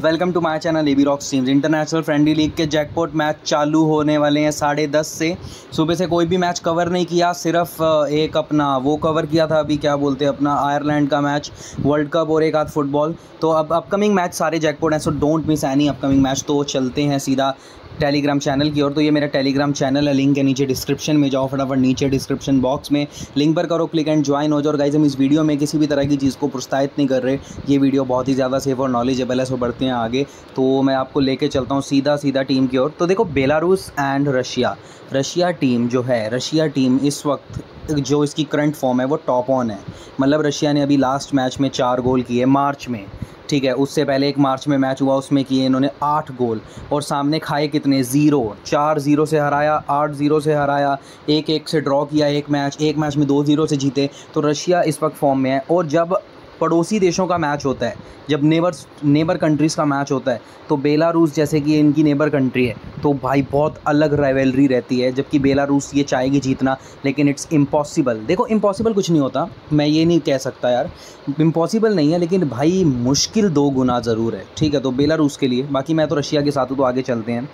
Welcome to my channel AB rocks teams. International friendly league के jackpot match चालू होने वाले हैं 10:30 से। सुबह से कोई भी मैच कवर नहीं किया, सिर्फ एक अपना वो कवर किया था, अभी क्या बोलते हैं अपना आयरलैंड का मैच, वर्ल्ड कप और एक आध फुटबॉल। तो अब अपकमिंग मैच सारे जैकपॉट हैं, so don't miss any upcoming match. तो चलते हैं सीधा टेलीग्राम चैनल की ओर। तो ये मेरा टेलीग्राम चैनल है, लिंक है नीचे डिस्क्रिप्शन में, जाओ फटाफट नीचे डिस्क्रिप्शन बॉक्स में लिंक पर करो क्लिक एंड ज्वाइन हो जाओ। और गाइस, हम इस वीडियो में किसी भी तरह की चीज़ को प्रोत्साहित नहीं कर रहे, ये वीडियो बहुत ही ज़्यादा सेफ और नॉलेजेबल है। सो बढ़ते हैं आगे। तो मैं आपको लेके चलता हूँ सीधा टीम की ओर। तो देखो, बेलारूस एंड रशिया टीम जो है, रशिया टीम इस वक्त जो इसकी करंट फॉर्म है वो टॉप ऑन है। मतलब रशिया ने अभी लास्ट मैच में 4 गोल किए मार्च में, ठीक है। उससे पहले एक मार्च में मैच हुआ, उसमें किए इन्होंने 8 गोल। और सामने खाए कितने? 0। 4-0 से हराया, 8-0 से हराया, 1-1 से ड्रॉ किया एक मैच में 2-0 से जीते। तो रशिया इस वक्त फॉर्म में है। और जब पड़ोसी देशों का मैच होता है, जब नेबर कंट्रीज़ का मैच होता है, तो बेलारूस जैसे कि इनकी नेबर कंट्री है, तो भाई बहुत अलग राइवलरी रहती है। जबकि बेलारूस ये चाहेगी जीतना, लेकिन इट्स इम्पॉसिबल। देखो, इम्पॉसिबल कुछ नहीं होता, मैं ये नहीं कह सकता यार इम्पॉसिबल नहीं है, लेकिन भाई मुश्किल 2 गुना ज़रूर है, ठीक है। तो बेलारूस के लिए, बाकी मैं तो रशिया के साथ हूँ। तो आगे चलते हैं।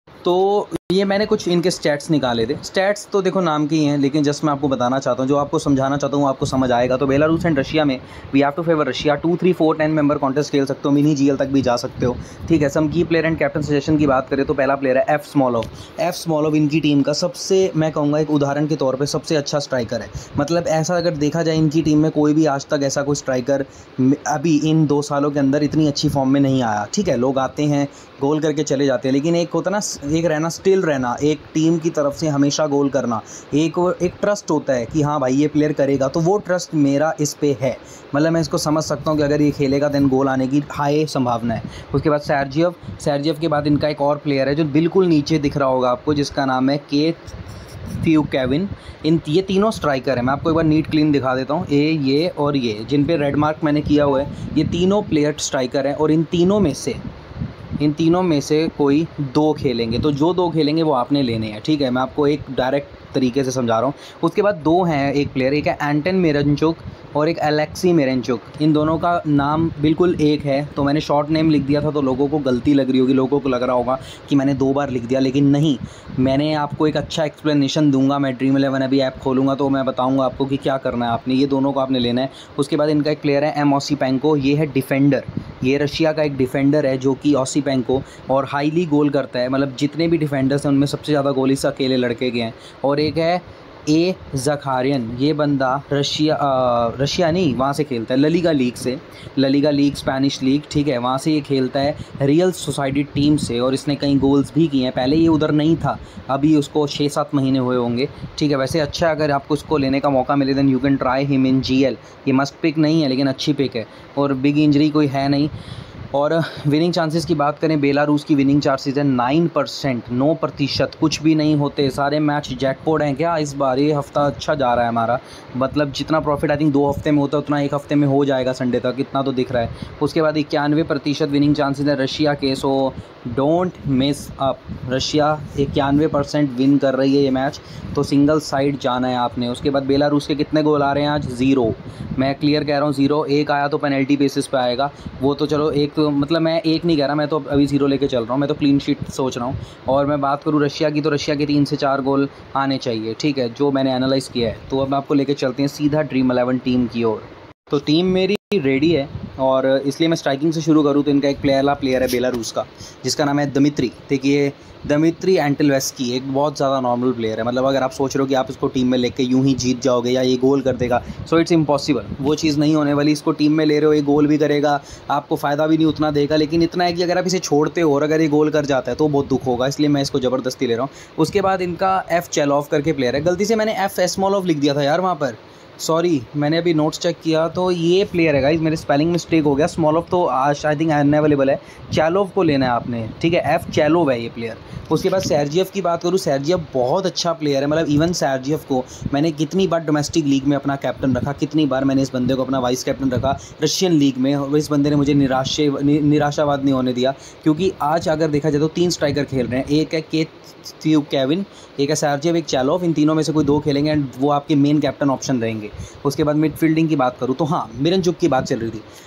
तो ये मैंने कुछ इनके स्टैट्स निकाले थे। स्टैट्स तो देखो नाम के ही हैं, लेकिन जस्ट मैं आपको बताना चाहता हूँ, जो आपको समझाना चाहता हूँ आपको समझ आएगा। तो बेलारूस एंड रशिया में we have to favour Russia. 2, 3, 4, 10 member contest खेल सकते हो, मिनी जीएल तक भी जा सकते हो, ठीक है। सम की प्लेयर एंड कैप्टन सजेशन की बात करें तो पहला प्लेयर है एफ स्मॉलोव इनकी टीम का सबसे, मैं कहूँगा एक उदाहरण के तौर पर सबसे अच्छा स्ट्राइकर है। मतलब ऐसा अगर देखा जाए, इनकी टीम में कोई भी आज तक ऐसा कोई स्ट्राइकर अभी इन 2 सालों के अंदर इतनी अच्छी फॉर्म में नहीं आया, ठीक है। लोग आते हैं, गोल करके चले जाते हैं, लेकिन एक होता ना, एक रहना, स्टिल रहना, एक टीम की तरफ से हमेशा गोल करना, एक ट्रस्ट होता है कि हाँ भाई ये प्लेयर करेगा। तो वो ट्रस्ट मेरा इस पे है। मतलब मैं इसको समझ सकता हूँ कि अगर ये खेलेगा देन गोल आने की हाई संभावना है। उसके बाद सैर्जियव के बाद इनका एक और प्लेयर है जो बिल्कुल नीचे दिख रहा होगा आपको, जिसका नाम है केविन। ये तीनों स्ट्राइकर है। मैं आपको एक बार नीट क्लीन दिखा देता हूँ। ये और ये जिन पे रेड मार्क मैंने किया हुआ है, ये तीनों प्लेयर स्ट्राइकर हैं। और इन तीनों में से कोई 2 खेलेंगे, तो जो 2 खेलेंगे वो आपने लेने हैं, ठीक है। मैं आपको एक डायरेक्ट तरीके से समझा रहा हूँ। उसके बाद 2 हैं एक प्लेयर, एक है एंटन मिरनचुक और एक एलेक्सी मिरनचुक। इन दोनों का नाम बिल्कुल एक है, तो मैंने शॉर्ट नेम लिख दिया था, तो लोगों को गलती लग रही होगी, लोगों को लग रहा होगा कि मैंने 2 बार लिख दिया, लेकिन नहीं। मैंने आपको एक अच्छा एक्सप्लेनेशन दूंगा। मैं ड्रीम 11 अभी ऐप खोलूँगा तो मैं बताऊँगा आपको कि क्या करना है आपने। ये दोनों को आपने लेना है। उसके बाद इनका एक प्लेयर है एम ओसीपेंको, ये है डिफेंडर। ये रशिया का एक डिफेंडर है जो कि ओसीपेंको, और हाईली गोल करता है। मतलब जितने भी डिफेंडर्स हैं उनमें सबसे ज़्यादा गोल इस अकेले लड़के के हैं। और एक है ए ज़खारियन, ये बंदा रशिया नहीं, वहाँ से खेलता है ललीगा लीग, स्पेनिश लीग, ठीक है। वहाँ से ये खेलता है रियल सोसाइटी टीम से, और इसने कई गोल्स भी किए हैं। पहले ये उधर नहीं था, अभी उसको 6-7 महीने हुए होंगे, ठीक है। वैसे अच्छा, अगर आपको इसको लेने का मौका मिले then you can try him in GL. ये मस्ट पिक नहीं है, लेकिन अच्छी पिक है, और बिग इंजरी कोई है नहीं। और विनिंग चांसेस की बात करें, बेलारूस की विनिंग चांसेस है 9%, कुछ भी नहीं होते। सारे मैच जैकपॉट हैं क्या इस बार? ये हफ्ता अच्छा जा रहा है हमारा। मतलब जितना प्रॉफिट आई थिंक 2 हफ्ते में होता है, उतना 1 हफ्ते में हो जाएगा संडे तक, इतना तो दिख रहा है। उसके बाद 91% विनिंग चांसेस है रशिया के। So don't miss up. Russia 91% win कर रही है ये मैच, तो सिंगल साइड जाना है आपने। उसके बाद बेलारूस के कितने गोल आ रहे हैं आज? 0। मैं क्लियर कह रहा हूँ, 0। एक आया तो पेनल्टी बेसिस पे आएगा, वो तो चलो एक, तो मतलब मैं एक नहीं कह रहा, मैं तो अभी 0 लेके चल रहा हूँ। मैं तो क्लीन शीट सोच रहा हूँ। और मैं बात करूँ रशिया की, तो रशिया के 3 से 4 गोल आने चाहिए, ठीक है, जो मैंने एनालाइज़ किया है। तो अब आपको लेके चलते हैं सीधा ड्रीम 11 टीम की ओर। तो टीम मेरी रेडी है, और इसलिए मैं स्ट्राइकिंग से शुरू करूँ तो इनका एक प्लेयर है बेलारूस का, जिसका नाम है दमित्री। देखिए, दमित्री एंटेलवेस्की एक बहुत ज़्यादा नॉर्मल प्लेयर है। मतलब अगर आप सोच रहे हो कि आप इसको टीम में लेके यूं ही जीत जाओगे या ये गोल कर देगा, सो इट्स इम्पॉसिबल। वो चीज़ नहीं होने वाली। इसको टीम में ले रहे हो, ये गोल भी करेगा, आपको फ़ायदा भी नहीं उतना देगा, लेकिन इतना है कि अगर आप इसे छोड़ते हो और अगर ये गोल कर जाता है तो बहुत दुख होगा, इसलिए मैं इसको ज़बरदस्ती ले रहा हूँ। उसके बाद इनका एफ चेलोव करके प्लेयर है। गलती से मैंने एफ एस्मोलोव लिख दिया था यार वहाँ पर, सॉरी। मैंने अभी नोट्स चेक किया तो ये प्लेयर है गाइस, मेरे स्पेलिंग मिस्टेक हो गया। स्मॉलोव तो आज आई थिंक अनअवेलेबल है, चैलोव को लेना है आपने, ठीक है। एफ चैलोव है ये प्लेयर। उसके बाद सैर्जियव की बात करूँ, सैर्जियव बहुत अच्छा प्लेयर है। मतलब इवन सैर्जियव को मैंने कितनी बार डोमेस्टिक लीग में अपना कैप्टन रखा, कितनी बार मैंने इस बंदे को अपना वाइस कैप्टन रखा रशियन लीग में, और इस बंदे ने मुझे निराशावाद नहीं होने दिया। क्योंकि आज अगर देखा जाए तो 3 स्ट्राइकर खेल रहे हैं, एक है केविन, एक है सैर्जियव, एक चैलोव। इन तीनों में से कोई 2 खेलेंगे एंड वो आपके मेन कैप्टन ऑप्शन रहेंगे। उसके बाद मिडफील्डिंग की बात करूँ तो हाँ, मिरनचुक की बात चल रही थी।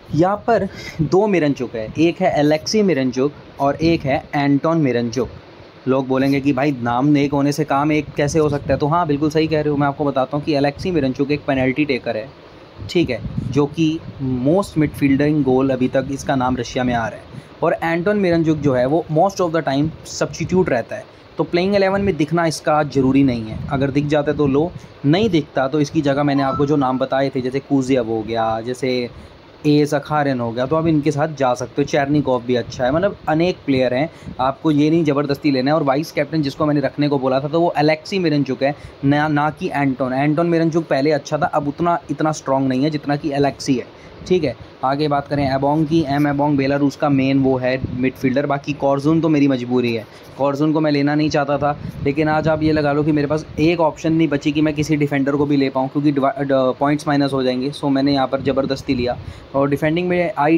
यहाँ पर 2 मिरनचुक है, एक है एलेक्सी मिरनचुक और एक है एंटोन मिरनचुक। लोग बोलेंगे कि भाई नाम एक होने से काम एक कैसे हो सकता है, तो हाँ बिल्कुल सही कह रहे हो। मैं आपको बताता हूँ कि एलेक्सी मिरनचुक एक पेनल्टी टेकर है, ठीक है, जो कि मोस्ट मिडफील्डिंग गोल अभी तक इसका नाम रशिया में आ रहा है। और एंटोन मिरनचुक जो है वो most of the time substitute रहता है, तो प्लेइंग 11 में दिखना इसका ज़रूरी नहीं है। अगर दिख जाता है तो लो, नहीं दिखता तो इसकी जगह मैंने आपको जो नाम बताए थे, जैसे कूजियव हो गया, जैसे ए ज़खारिन हो गया, तो आप इनके साथ जा सकते हो। चेरनिकॉव भी अच्छा है, मतलब अनेक प्लेयर हैं, आपको ये नहीं ज़बरदस्ती लेना है। और वाइस कैप्टन जिसको मैंने रखने को बोला था तो वो एलेक्सी मिरनचुक है, ना कि एंटोन मिरनचुक पहले अच्छा था, अब इतना स्ट्रॉन्ग नहीं है जितना कि एलेक्सी है, ठीक है। आगे बात करें एबोंग की, एबोंग बेलारूस का मेन वो है मिडफील्डर। बाकी कॉर्जून तो मेरी मजबूरी है, कॉर्जून को मैं लेना नहीं चाहता था, लेकिन आज आप ये लगा लो कि मेरे पास एक ऑप्शन नहीं बची कि मैं किसी डिफेंडर को भी ले पाऊँ, क्योंकि पॉइंट्स माइनस हो जाएंगे। सो मैंने यहाँ पर ज़बरदस्ती लिया। और डिफेंडिंग में आई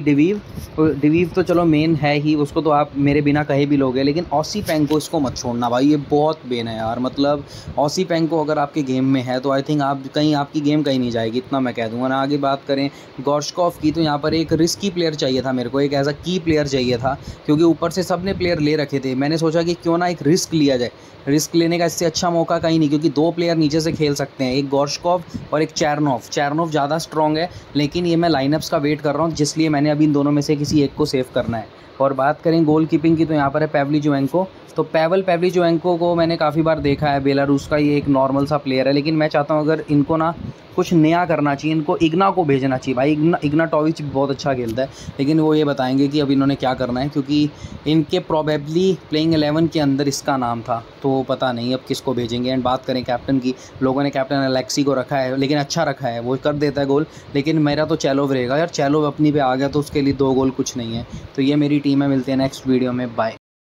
डिवीव तो चलो मेन है ही, उसको तो आप मेरे बिना कहे भी लोगे, लेकिन ऑसी पेंग को इसको मत छोड़ना भाई, ये बहुत बेन है यार। मतलब ऑसी पेंग को अगर आपके गेम में है तो आई थिंक आपकी गेम कहीं नहीं जाएगी, इतना मैं कह दूँगा ना। आगे बात करें गॉर्शकॉफ की, तो यहाँ पर एक रिस्की प्लेयर चाहिए था मेरे को, एक एज अ की प्लेयर चाहिए था, क्योंकि ऊपर से सब ने प्लेयर ले रखे थे। मैंने सोचा कि क्यों ना एक रिस्क लिया जाए, रिस्क लेने का इससे अच्छा मौका कहीं नहीं, क्योंकि 2 प्लेयर नीचे से खेल सकते हैं, एक गॉर्शकॉव और एक चेरनोव ज़्यादा स्ट्रॉन्ग है, लेकिन ये मैं लाइनअप्स का वेट कर रहा हूँ, जिसलिए मैंने अभी इन दोनों में से किसी एक को सेव करना है। और बात करें गोल कीपिंग की, तो यहाँ पर है पेवलीजुएंको। तो पेवलीजुएंको को मैंने काफ़ी बार देखा है, बेलारूस का ये एक नॉर्मल सा प्लेयर है, लेकिन मैं चाहता हूँ अगर इनको ना कुछ नया करना चाहिए, इनको इग्ना को भेजना चाहिए भाई। इग्नाटोविच बहुत अच्छा खेलता है, लेकिन वो ये बताएंगे कि अब इन्होंने क्या करना है, क्योंकि इनके प्रोबेबली प्लेइंग 11 के अंदर इसका नाम था, तो पता नहीं अब किसको भेजेंगे। एंड बात करें कैप्टन की, लोगों ने कैप्टन एलेक्सी को रखा है, लेकिन अच्छा रखा है, वो कर देता है गोल, लेकिन मेरा तो चैलोव रहेगा यार। चैलोव अपनी पे आ गया तो उसके लिए 2 गोल कुछ नहीं है। तो ये मेरी टीम है, मिलते हैं नेक्स्ट वीडियो में, बाय।